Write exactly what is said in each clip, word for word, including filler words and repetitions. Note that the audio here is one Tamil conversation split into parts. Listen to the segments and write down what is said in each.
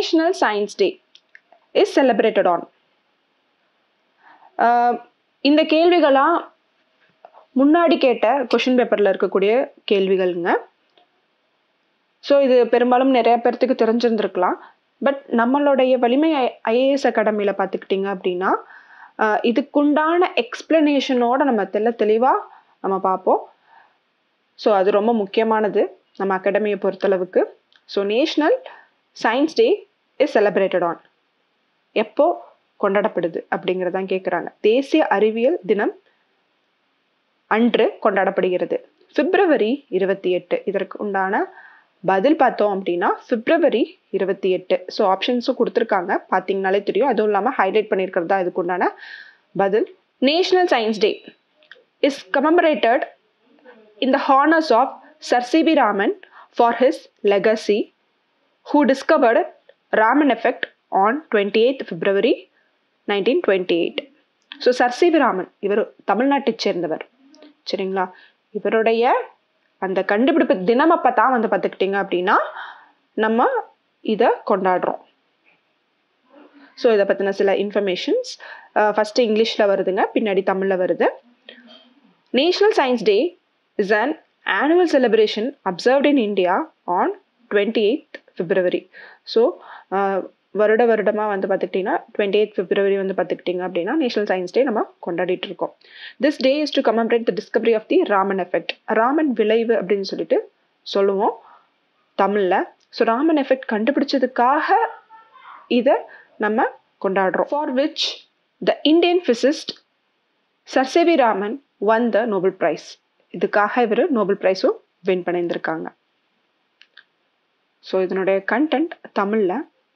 National Science Day is celebrated on? இந்த கேள்விகளாம் முன்னாடி கேட்ட கொஷின் பேப்பரில் இருக்கக்கூடிய கேள்விகள்ங்க. ஸோ இது பெரும்பாலும் நிறைய பேர்த்துக்கு தெரிஞ்சிருந்துருக்கலாம். பட் நம்மளுடைய வலிமை ஐஏஎஸ் அகாடமியில் பார்த்துக்கிட்டிங்க அப்படின்னா இதுக்குண்டான எக்ஸ்பிளனேஷனோட நம்ம தெல்ல தெளிவாக நம்ம பார்ப்போம். ஸோ அது ரொம்ப முக்கியமானது நம்ம அகாடமியை பொறுத்தளவுக்கு. So national science day is celebrated on, எப்போ கொண்டாடப்படுது அப்படிங்கிறதான் கேட்குறாங்க. தேசிய அறிவியல் தினம் அன்று கொண்டாடப்படுகிறது பிப்ரவரி இருபத்தி எட்டு. இதற்கு உண்டான பதில் பார்த்தோம் அப்படின்னா பிப்ரவரி இருபத்தி எட்டு. ஸோ ஆப்ஷன்ஸும் கொடுத்துருக்காங்க, பார்த்தீங்கனாலே தெரியும். அதுவும் இல்லாமல் ஹைலைட் பண்ணியிருக்கிறது தான் இதுக்கு உண்டான பதில். National science day is commemorated in the honors of Sir C V Raman for his legacy, who discovered Raman effect on twenty-eighth February nineteen twenty-eight. So sir C V Raman இவர் தமிழ்நாட்டை சேர்ந்தவர், சரிங்களா? இவருடைய அந்த கண்டுபிடிப்பு தினம் அப்போ தான் வந்து பார்த்துக்கிட்டிங்க அப்படின்னா நம்ம இதை கொண்டாடுறோம். ஸோ இதை பற்றின சில இன்ஃபர்மேஷன்ஸ் ஃபஸ்ட்டு இங்கிலீஷில் வருதுங்க, பின்னாடி தமிழில் வருது. National science day is an annual celebration observed in India on twenty-eighth February. So வருட வருடமாக வந்து பார்த்துக்கிட்டிங்கன்னா twenty-eighth February வந்து பார்த்துக்கிட்டிங்க அப்படின்னா நேஷனல் சயின்ஸ் டே நம்ம கொண்டாடிட்டு இருக்கோம். This day is to commemorate the discovery of the Raman effect. Raman விளைவு அப்படின்னு சொல்லிட்டு சொல்லுவோம் தமிழில். ஸோ ராமன் எஃபெக்ட் கண்டுபிடிச்சதுக்காக இதை நம்ம கொண்டாடுறோம். For which the Indian physicist sir C V Raman won the Nobel Prize. இதுக்காக இவர் நோபல் பிரைஸும் வின் பண்ணியிருந்திருக்காங்க. ஸோ இதனுடைய கண்டென்ட் தமிழில்.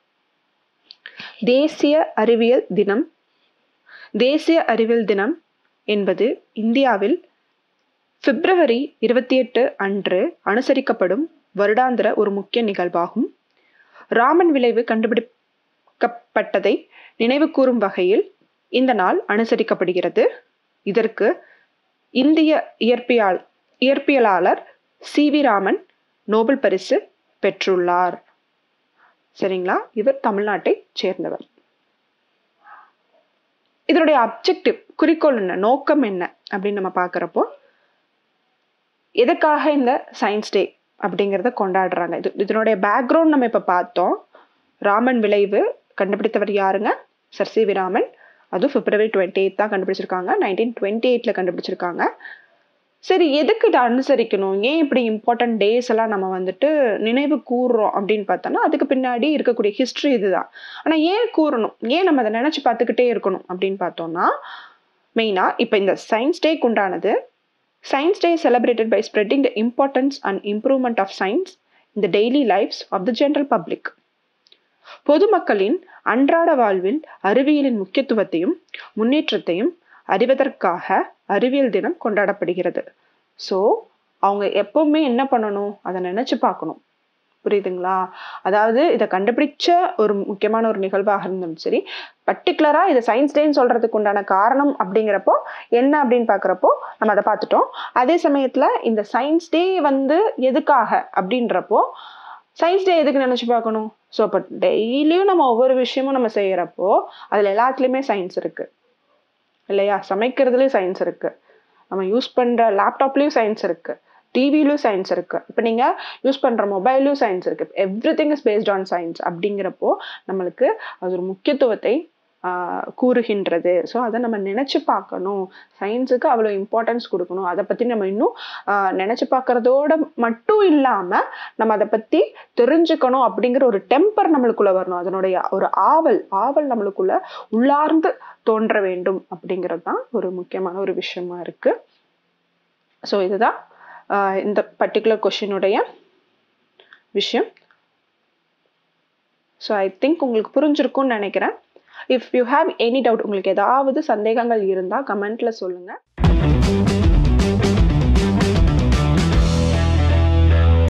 தேசிய அறிவியல் தினம். தேசிய அறிவியல் தினம் என்பது இந்தியாவில் பிப்ரவரி இருபத்தி எட்டு அன்று அனுசரிக்கப்படும் வருடாந்திர ஒரு முக்கிய நிகழ்வாகும். ராமன் விளைவு கண்டுபிடிக்கப்பட்டதை நினைவு கூறும் வகையில் இந்த நாள் அனுசரிக்கப்படுகிறது. இதற்கு இந்திய இயற்பியல் இயற்பியலாளர் சி வி ராமன் நோபல் பரிசு பெற்றுள்ளார். சரிங்களா? இவர் தமிழ்நாட்டை சேர்ந்தவர். இதனுடைய அப்ஜெக்டிவ், குறிக்கோள் என்ன, நோக்கம் என்ன அப்படின்னு நம்ம பார்க்குறப்போ எதுக்காக இந்த சயின்ஸ் டே அப்படிங்கிறத கொண்டாடுறாங்க, இது இதனுடைய பேக்ரவுண்ட் நம்ம இப்போ பார்த்தோம். ராமன் விளைவு கண்டுபிடித்தவர் யாருங்க? Sir C V Raman. அதுவும் பிப்ரவரி டுவெண்ட்டி எயிட் தான் கண்டுபிடிச்சிருக்காங்க, நைன்டீன் டுவெண்ட்டி எயிட்டில் கண்டுபிடிச்சிருக்காங்க. சரி, எதுக்கு இதை அனுசரிக்கணும், ஏன் இப்படி இம்பார்ட்டன்ட் டேஸ் எல்லாம் நம்ம வந்துட்டு நினைவு கூறுறோம் அப்படின்னு பார்த்தோன்னா அதுக்கு பின்னாடி இருக்கக்கூடிய ஹிஸ்ட்ரி இதுதான். ஆனால் ஏன் கூறணும், ஏன் நம்ம அதை நினச்சி பார்த்துக்கிட்டே இருக்கணும் அப்படின்னு பார்த்தோம்னா மெயினாக இப்போ இந்த சயின்ஸ் டேக்கு உண்டானது science day celebrated by spreading the importance and improvement of science in the daily lifes of the general public. பொதுமக்களின் அன்றாட வாழ்வில் அறிவியலின் முக்கியத்துவத்தையும் முன்னேற்றத்தையும் அறிவதற்காக அறிவியல் தினம் கொண்டாடப்படுகிறது. ஸோ அவங்க எப்பவுமே என்ன பண்ணணும், அதை நினைச்சு பார்க்கணும். புரியுதுங்களா? அதாவது இதை கண்டுபிடிச்ச ஒரு முக்கியமான ஒரு நிகழ்வாக இருந்தாலும் சரி, பர்டிகுலரா இதை சயின்ஸ் டேன்னு சொல்றதுக்கு உண்டான காரணம் அப்படிங்கிறப்போ என்ன அப்படின்னு பார்க்குறப்போ நம்ம அதை பார்த்துட்டோம். அதே சமயத்துல இந்த சயின்ஸ் டே வந்து எதுக்காக அப்படின்றப்போ சயின்ஸ் டே எதுக்கு நினச்சி பார்க்கணும். ஸோ இப்போ டெய்லியும் நம்ம ஒவ்வொரு விஷயமும் நம்ம செய்கிறப்போ அதில் எல்லாத்துலேயுமே சயின்ஸ் இருக்குது இல்லையா? சமைக்கிறதுலேயும் சயின்ஸ் இருக்குது, நம்ம யூஸ் பண்ணுற லேப்டாப்லேயும் சயின்ஸ் இருக்குது, டிவிலையும் சயின்ஸ் இருக்குது, இப்போ நீங்கள் யூஸ் பண்ணுற மொபைல்லையும் சயின்ஸ் இருக்குது. Everything is based on science அப்படிங்கிறப்போ நம்மளுக்கு அது ஒரு முக்கியத்துவத்தை கூறுகின்றது. ஸோ அதை நம்ம நினச்சி பார்க்கணும், சயின்ஸுக்கு அவ்வளோ இம்பார்ட்டன்ஸ் கொடுக்கணும். அதை பற்றி நம்ம இன்னும் நினச்சி பார்க்குறதோட மட்டும் இல்லாமல் நம்ம அதை பற்றி தெரிஞ்சுக்கணும் அப்படிங்கிற ஒரு டெம்பர் நம்மளுக்குள்ளே வரணும். அதனுடைய ஒரு ஆவல் ஆவல் நம்மளுக்குள்ள உள்ளார்ந்து தோன்ற வேண்டும் அப்படிங்கிறது தான் ஒரு முக்கியமான ஒரு விஷயமா இருக்குது. ஸோ இதுதான் இந்த பர்டிகுலர் கொஷினுடைய விஷயம். ஸோ ஐ திங்க் உங்களுக்கு புரிஞ்சிருக்கும்னு நினைக்கிறேன். If you have any doubt, உங்களுக்கு ஏதாவது சந்தேகங்கள் இருந்தால் கமெண்ட்ல சொல்லுங்கள்.